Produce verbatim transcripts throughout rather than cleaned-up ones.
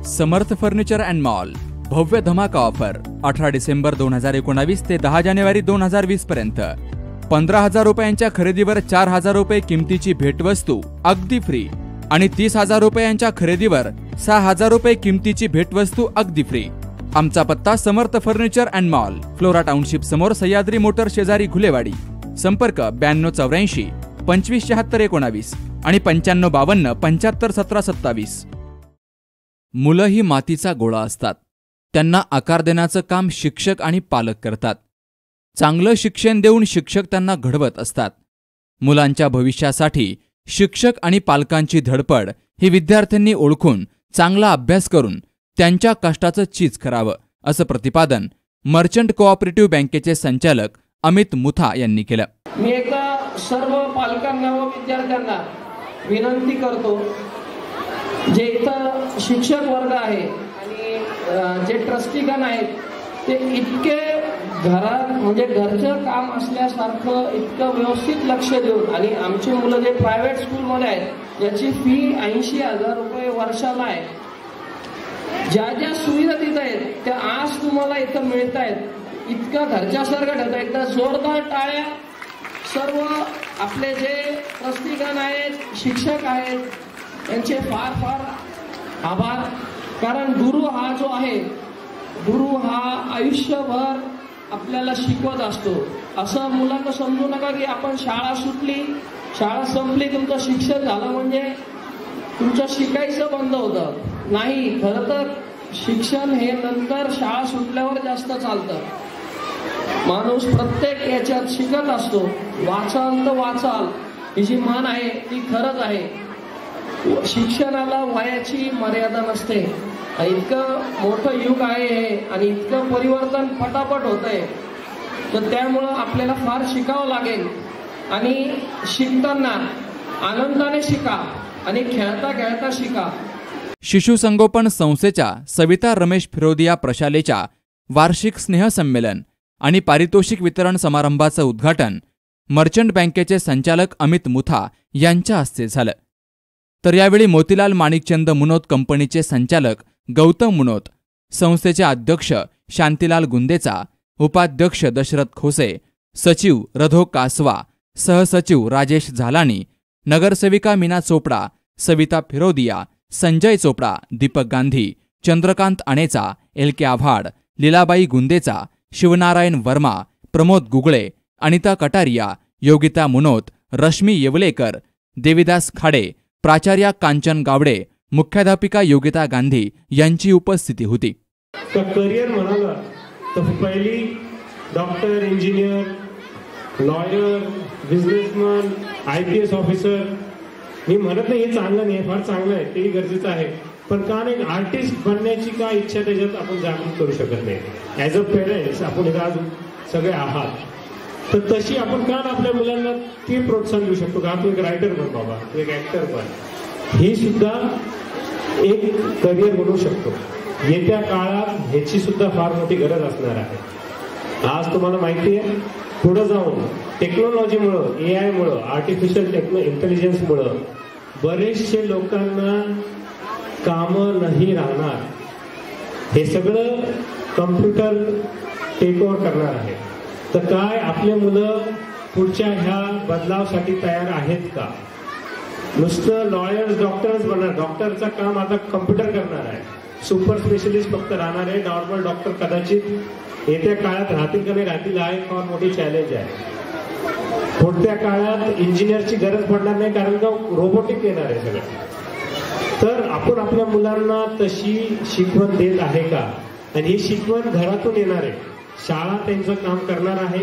Samarth furniture and mall भव्य धमाका offer अठरा डिसेंबर दोन हजार एकोणावीस ते दहा जानेवारी दोन हजार वीस पर्यंत पंधरा हजार रुपयांच्या खरेदीवर चार हजार रुपये किमतीची भेटवस्तू अगदी फ्री आणि तीस हजार रुपयांच्या खरेदीवर सहा हजार रुपये किमतीची भेटवस्तू अगदी फ्री। आमचा पत्ता Samarth furniture and mall, flora township समोर, सह्याद्री मोटर शेजारी, घुलेवाडी। संपर्क ब्याण्णव चौऱ्याऐंशी पंचवीस शहात्तर एकोणावीस आणि पंच्याण्णव बावन्न पंच्याहत्तर सतरा सत्तावीस। मुलं ही मातीचा गोळा असतात, त्यांना आकार देण्याचं काम शिक्षक आणि पालक करतात। चांगलं शिक्षण देऊन शिक्षक त्यांना घडवत असतात। मुलांच्या भविष्यासाठी शिक्षक आणि पालकांची धडपड ही विद्यार्थ्यांनी ओळखून चांगला अभ्यास करून त्यांच्या कष्टाचं चीज करावं, असं प्रतिपादन मर्चंट कोऑपरेटिव्ह बँकेचे संचालक अमित मुथा यांनी केलं। मी एकदा सर्व पालकांना व विद्यार्थ्यांना विनंती करतो, जे इथं शिक्षक वर्ग आहे आणि जे ट्रस्टीगण आहेत ते इतके घरात म्हणजे घरचं काम असल्यासारखं इतकं व्यवस्थित लक्ष देऊन, आणि आमची मुलं जे प्रायव्हेट स्कूलमध्ये आहेत याची फी ऐंशी हजार रुपये वर्षाला आहे, ज्या ज्या सुविधा तिथं आहेत त्या आज तुम्हाला इथं मिळत आहेत, इतकं घरच्यासारखं ठेवतं। एकदा जोरदार टाळ्या सर्व आपले जे ट्रस्टीगण आहेत, शिक्षक आहेत यांचे फार फार आभार। कारण गुरु हा जो आहे, गुरु हा आयुष्यभर आपल्याला शिकवत असतो। असं मुलांना समजू नका की आपण शाळा सुटली, शाळा संपली, तुमचं शिक्षण झालं म्हणजे तुमचं शिकायचं बंद होतं, नाही। खरं तर शिक्षण हे नंतर शाळा सुटल्यावर जास्त चालतं। माणूस प्रत्येक याच्यात शिकत असतो। वाचाल तर वाचाल ही जी म्हण आहे ती खरंच आहे। शिक्षणाला वयाची मर्यादा नसते। इतकं मोठं युग आहे हे आणि इतकं परिवर्तन पटापट होत आहे, तर त्यामुळं आपल्याला फार शिकावं लागेल। आणि शिकताना आनंदाने शिका आणि खेळता खेळता शिका। शिशु संगोपन संस्थेच्या सविता रमेश फिरोदिया प्रशालेच्या वार्षिक स्नेहसंमेलन आणि पारितोषिक वितरण समारंभाचं उद्घाटन मर्चंट बँकेचे संचालक अमित मुथा यांच्या हस्ते झालं। तर यावेळी मोतीलाल माणिकचंद मुनोत कंपनीचे संचालक गौतम मुनोत, संस्थेचे अध्यक्ष शांतीलाल गुंदेचा, उपाध्यक्ष दशरथ खोसे, सचिव रधो कासवा, सहसचिव राजेश झालानी, नगरसेविका मीना चोपडा, सविता फिरोदिया, संजय चोपडा, दीपक गांधी, चंद्रकांत अणेचा, एल के आव्हाड, लीलाबाई गुंदेचा, शिवनारायण वर्मा, प्रमोद गुगळे, अनिता कटारिया, योगिता मुनोत, रश्मी येवलेकर, देविदास खाडे, प्राचार्या कांचन गावडे, मुख्याध्यापिका योगिता गांधी यांची उपस्थिती होती। करिअर म्हणाला तर पहिली doctor, engineer, lawyer, businessman, I P S officer, मी म्हणत नाही हे चांगलं नाही, फार चांगलं आहे, तेही गरजेचं आहे, पण का नाही आर्टिस्ट बनण्याची का इच्छा त्याच्यात आपण जागृत करू शकत नाही। ॲज अ पेरेंट्स आपण आज सगळे आहात, तर तशी आपण का आपल्या मुलांना ती प्रोत्साहन देऊ शकतो का तू एक रायटर बन बाबा, तू एक ऍक्टर बन, ही सुद्धा एक करिअर बनवू शकतो। येत्या काळात ह्याची सुद्धा फार मोठी गरज असणार आहे। आज तुम्हाला माहिती आहे पुढे जाऊन टेक्नॉलॉजीमुळं, ए आय मुळे, आर्टिफिशियल टेक्नो इंटेलिजन्समुळं बरेचसे लोकांना कामं नाही राहणार, हे सगळं कम्प्युटर टेक ओव्हर करणार आहे। तर काय आपले मुलं पुढच्या ह्या बदलावासाठी तयार आहेत का? नुसतं लॉयर्स, डॉक्टर्स बनणार, डॉक्टरचं काम आता कम्प्युटर करणार आहे, सुपर स्पेशलिस्ट फक्त राहणार आहे, नॉर्मल डॉक्टर कदाचित येत्या काळात राहतील का नाही राहतील हा एक फार मोठी चॅलेंज आहे। पुढच्या काळात इंजिनियरची गरज पडणार नाही, कारण का रोबोटिक येणार आहे सगळं। तर आपण आपल्या मुलांना तशी शिकवण देत आहे का? आणि ही शिकवण घरातून येणार आहे, शाळा त्यांचं काम करणार आहे,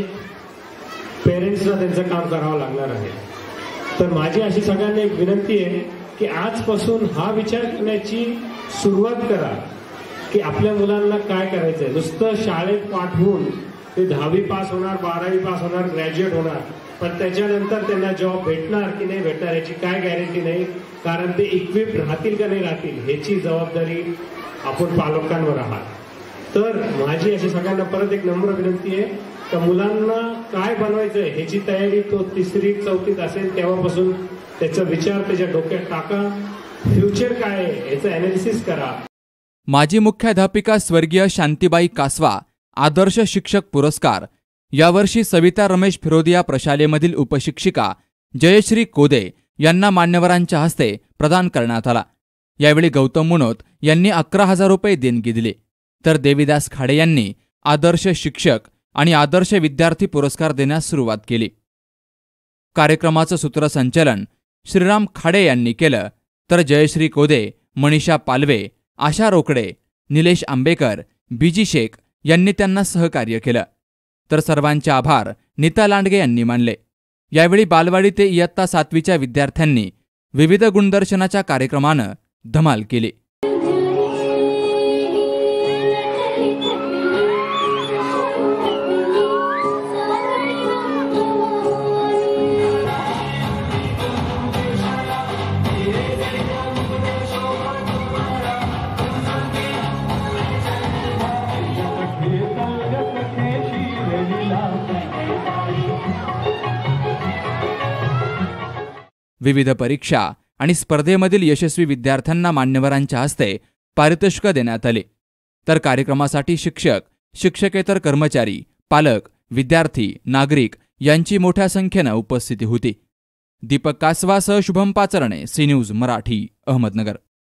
पेरेंट्सला त्यांचं काम करावं लागणार आहे। तर माझी अशी सगळ्यांना एक विनंती आहे की आजपासून हा विचार करण्याची सुरुवात करा की आपल्या मुलांना काय करायचंय। नुसतं शाळेत पाठवून ते दहावी पास होणार, बारावी पास होणार, ग्रॅज्युएट होणार, पण त्याच्यानंतर त्यांना जॉब भेटणार की नाही भेटणार याची काय गॅरंटी नाही, कारण ते इक्विप राहतील का नाही राहतील ह्याची जबाबदारी आपण पालकांवर आहात। तर माझी अशी सगळ्यांना परत एक नम्र विनंती आहे तर मुलांना काय बनवायचंय ह्याची तयारी तो तिसरी चौथीत असेल तेव्हापासून त्याचा विचार त्याच्या डोक्यात टाका। फ्युचर काय आहे याचं अनालिसिस करा। माजी मुख्याध्यापिका स्वर्गीय शांतीबाई कासवा आदर्श शिक्षक पुरस्कार यावर्षी सविता रमेश फिरोदिया प्रशालेमधील उपशिक्षिका जयश्री कोदे यांना मान्यवरांच्या हस्ते प्रदान करण्यात आला। यावेळी गौतम मुनोत यांनी अकरा हजार रुपये देणगी दिली, तर देवीदास खाडे यांनी आदर्श शिक्षक आणि आदर्श विद्यार्थी पुरस्कार देण्यास सुरुवात केली। कार्यक्रमाचं सूत्रसंचालन श्रीराम खाडे यांनी केलं, तर जयश्री कोदे, मनीषा पालवे, आशा रोकडे, निलेश आंबेकर, बीजी शेख यांनी त्यांना सहकार्य केलं, तर सर्वांचे आभार नीता लांडगे यांनी मानले। यावेळी बालवाडी ते इयत्ता सातवीच्या विद्यार्थ्यांनी विविध गुणदर्शनाच्या कार्यक्रमानं धमाल केली। विविध परीक्षा आणि स्पर्धेमधील यशस्वी विद्यार्थ्यांना मान्यवरांच्या हस्ते पारितोषिकं देण्यात आली, तर कार्यक्रमासाठी शिक्षक, शिक्षकेतर कर्मचारी, पालक, विद्यार्थी, नागरिक यांची मोठ्या संख्येनं उपस्थिती होती। दीपक कासवासह शुभम पाचरणे, सी न्यूज मराठी, अहमदनगर।